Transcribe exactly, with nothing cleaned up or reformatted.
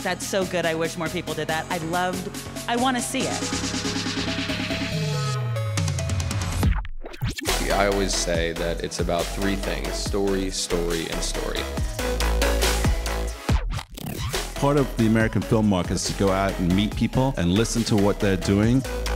that's so good. I wish more people did that. I loved, I want to see it. I always say that it's about three things: story, story, and story. Part of the American film market is to go out and meet people and listen to what they're doing.